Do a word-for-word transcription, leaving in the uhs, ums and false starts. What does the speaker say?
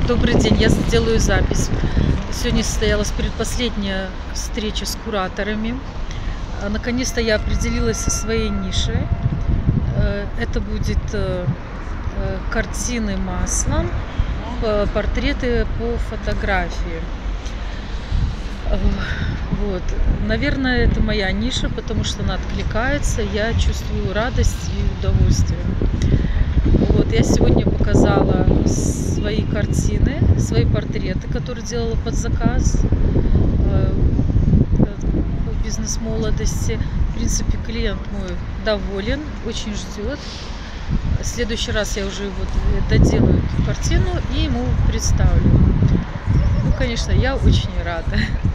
Добрый день, я сделаю запись. Сегодня состоялась предпоследняя встреча с кураторами. А, Наконец-то я определилась со своей нишей. Э, Это будет э, э, картины маслом, п- портреты по фотографии. Э, Вот. Наверное, это моя ниша, потому что она откликается, я чувствую радость и удовольствие. Вот, я сегодня показала свои картины, свои портреты, которые делала под заказ э, по бизнес молодости. В принципе, клиент мой доволен, очень ждет. В следующий раз я уже вот доделаю эту картину и ему представлю. Ну, конечно, я очень рада.